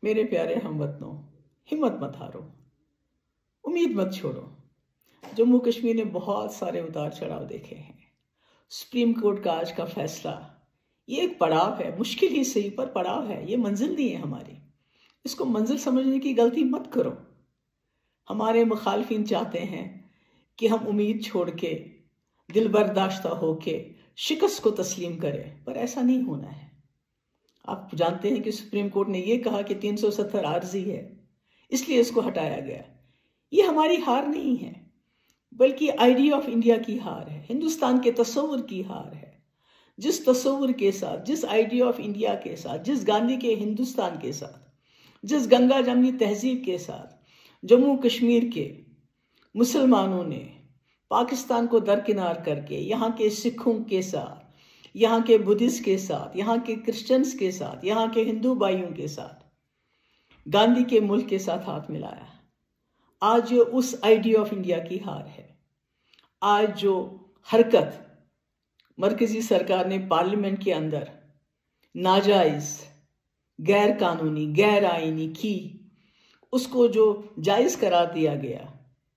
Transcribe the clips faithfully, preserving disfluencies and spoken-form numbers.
मेरे प्यारे हमवतनों, हिम्मत मत हारो, उम्मीद मत छोड़ो। जम्मू कश्मीर ने बहुत सारे उतार चढ़ाव देखे हैं। सुप्रीम कोर्ट का आज का फैसला ये एक पड़ाव है, मुश्किल ही सही पर पड़ाव है। ये मंजिल नहीं है हमारी, इसको मंजिल समझने की गलती मत करो। हमारे मुखालफिन चाहते हैं कि हम उम्मीद छोड़ के, दिल बर्दाश्ता होके शिकस्त को तस्लीम करें, पर ऐसा नहीं होना है। आप जानते हैं कि सुप्रीम कोर्ट ने यह कहा कि तीन सौ सत्तर आर्जी है, इसलिए इसको हटाया गया। ये हमारी हार नहीं है, बल्कि आइडिया ऑफ इंडिया की हार है, हिंदुस्तान के तस्वुर की हार है। जिस तस्वुर के साथ, जिस आइडिया ऑफ इंडिया के साथ, जिस गांधी के हिंदुस्तान के साथ, जिस गंगा जमनी तहजीब के साथ जम्मू कश्मीर के मुसलमानों ने पाकिस्तान को दरकिनार करके यहाँ के सिखों के साथ, यहाँ के बुद्धिस्ट के साथ, यहाँ के क्रिश्चियंस के साथ, यहाँ के हिंदू भाइयों के साथ, गांधी के मुल्क के साथ हाथ मिलाया, आज जो उस आइडिया ऑफ इंडिया की हार है। आज जो हरकत मरकजी सरकार ने पार्लियामेंट के अंदर नाजायज, गैर कानूनी, गैर आईनी की, उसको जो जायज करार दिया गया,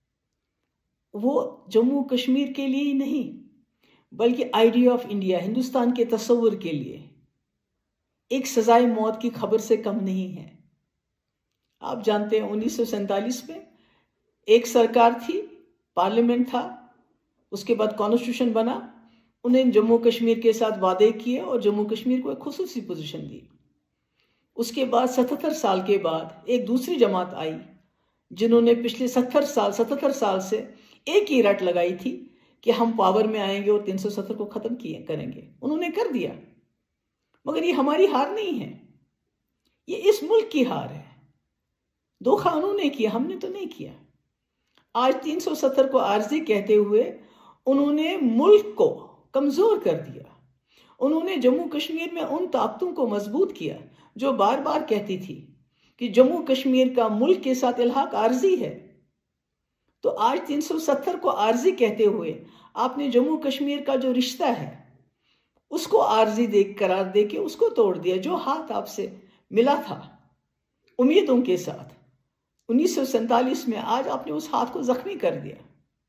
वो जम्मू कश्मीर के लिए ही नहीं, बल्कि आइडिया ऑफ इंडिया, हिंदुस्तान के तस्वुर के लिए एक सजाए मौत की खबर से कम नहीं है। आप जानते हैं उन्नीस सौ सैंतालीस में एक सरकार थी, पार्लियामेंट था, उसके बाद कॉन्स्टिट्यूशन बना, उन्हें जम्मू कश्मीर के साथ वादे किए और जम्मू कश्मीर को एक खुसूसी पोजीशन दी। उसके बाद सतहत्तर साल के बाद एक दूसरी जमात आई, जिन्होंने पिछले सत्तर साल सतहत्तर साल से एक ही रट लगाई थी कि हम पावर में आएंगे और तीन सौ सत्तर को खत्म किए करेंगे। उन्होंने कर दिया, मगर ये हमारी हार नहीं है, ये इस मुल्क की हार है। धोखा उन्होंने किया, हमने तो नहीं किया। आज तीन सौ सत्तर को आर्जी कहते हुए उन्होंने मुल्क को कमजोर कर दिया। उन्होंने जम्मू कश्मीर में उन ताकतों को मजबूत किया जो बार बार कहती थी कि जम्मू कश्मीर का मुल्क के साथ इल्हाक आर्जी है। तो आज तीन सौ सत्तर को आर्जी कहते हुए आपने जम्मू कश्मीर का जो रिश्ता है उसको आर्जी दे करार दे के उसको तोड़ दिया। जो हाथ आपसे मिला था उम्मीदों के साथ उन्नीस सौ सैंतालीस में, आज आपने उस हाथ को जख्मी कर दिया।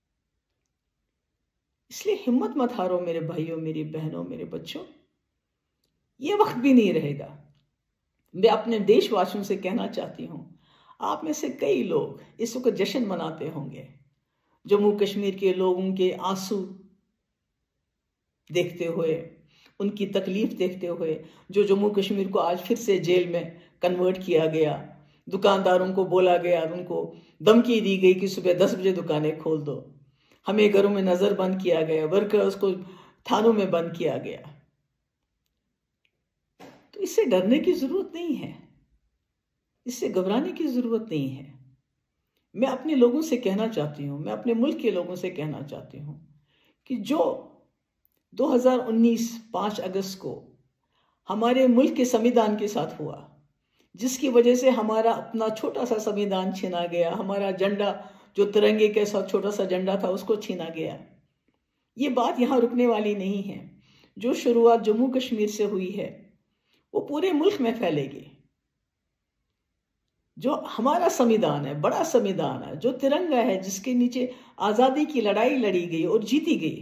इसलिए हिम्मत मत हारो मेरे भाइयों, मेरी बहनों, मेरे बच्चों, ये वक्त भी नहीं रहेगा। मैं अपने देशवासियों से कहना चाहती हूं, आप में से कई लोग इस वक्त जश्न मनाते होंगे जम्मू कश्मीर के लोगों के आंसू देखते हुए, उनकी तकलीफ देखते हुए, जो जम्मू कश्मीर को आज फिर से जेल में कन्वर्ट किया गया। दुकानदारों को बोला गया, उनको धमकी दी गई कि सुबह दस बजे दुकानें खोल दो। हमें घरों में नजर बंद किया गया, वर्कर्स को थानों में बंद किया गया। तो इससे डरने की जरूरत नहीं है, इससे घबराने की जरूरत नहीं है। मैं अपने लोगों से कहना चाहती हूं, मैं अपने मुल्क के लोगों से कहना चाहती हूं कि जो दो हज़ार उन्नीस पाँच अगस्त को हमारे मुल्क के संविधान के साथ हुआ, जिसकी वजह से हमारा अपना छोटा सा संविधान छीना गया, हमारा झंडा जो तिरंगे के साथ छोटा सा झंडा था उसको छीना गया, ये बात यहां रुकने वाली नहीं है। जो शुरुआत जम्मू कश्मीर से हुई है वो पूरे मुल्क में फैलेगी। जो हमारा संविधान है, बड़ा संविधान है, जो तिरंगा है, जिसके नीचे आजादी की लड़ाई लड़ी गई और जीती गई,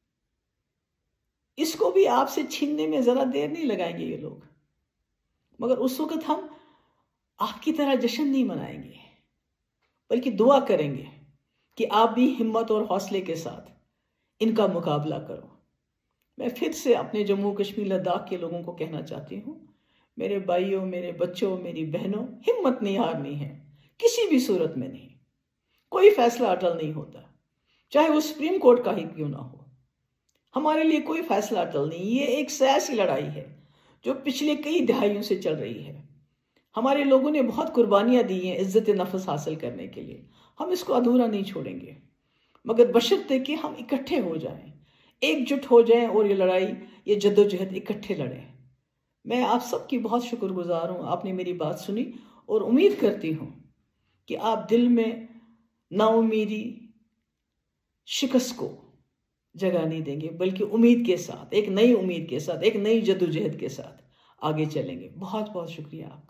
इसको भी आपसे छीनने में जरा देर नहीं लगाएंगे ये लोग। मगर उस वक्त हम आपकी तरह जश्न नहीं मनाएंगे, बल्कि दुआ करेंगे कि आप भी हिम्मत और हौसले के साथ इनका मुकाबला करो। मैं फिर से अपने जम्मू कश्मीर लद्दाख के लोगों को कहना चाहती हूँ, मेरे भाइयों, मेरे बच्चों, मेरी बहनों, हिम्मत नहीं हारनी है, किसी भी सूरत में नहीं। कोई फैसला अटल नहीं होता, चाहे वो सुप्रीम कोर्ट का ही क्यों ना हो। हमारे लिए कोई फैसला अटल नहीं। ये एक सियासी लड़ाई है जो पिछले कई दहाइयों से चल रही है। हमारे लोगों ने बहुत कुर्बानियां दी हैं इज्जत नफ्स हासिल करने के लिए, हम इसको अधूरा नहीं छोड़ेंगे, मगर बशर्ते कि हम इकट्ठे हो जाएं, एकजुट हो जाएं और ये लड़ाई, ये जद्दोजहद इकट्ठे लड़ें। मैं आप सबकी बहुत शुक्रगुजार हूँ, आपने मेरी बात सुनी और उम्मीद करती हूँ कि आप दिल में नाउमीदी, शिकस्त को जगह नहीं देंगे, बल्कि उम्मीद के साथ, एक नई उम्मीद के साथ, एक नई जद्दोजहद के साथ आगे चलेंगे। बहुत बहुत शुक्रिया आपका।